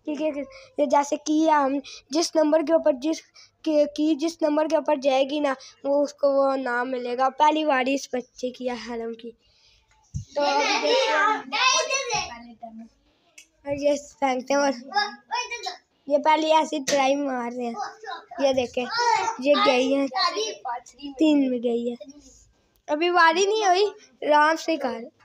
ये जैसे किया हम जिस नंबर के ऊपर जिस नंबर के ऊपर जाएगी ना वो उसको वो नाम मिलेगा। पहली बारी इस बच्चे की है हरम की। तो ये फेंकते हैं और ये पहले ऐसी ट्राई मार रहे हैं। ये देखें ये गई है 3 में गई है। अभी बारी नहीं हुई, आराम से कर।